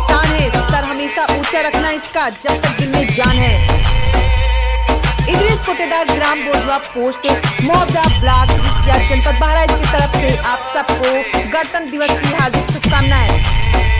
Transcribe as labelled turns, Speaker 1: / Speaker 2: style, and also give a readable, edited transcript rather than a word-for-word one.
Speaker 1: पाकिस्तान है, सर हमेशा ऊंचा रखना इसका जब तक दिल में जान है। इदरीस कोटेदार, ग्राम बोजवा पोस्ट, मोहब्बा ब्लॉक, जनपद बहराइच की तरफ से आप सबको गणतंत्र दिवस की हार्दिक शुभकामनाएं।